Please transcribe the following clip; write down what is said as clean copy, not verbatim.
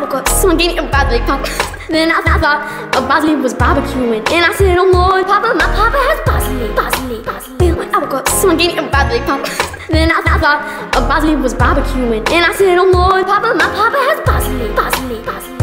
woke up, someone gave me a broccoli pump. Then I thought a broccoli was barbecuing. And I said, oh Lord, Papa, my Papa has broccoli. Then when I woke up, someone gave me a broccoli pump. Then I thought a broccoli was barbecuing. And I said, oh Lord, Papa, my Papa has broccoli.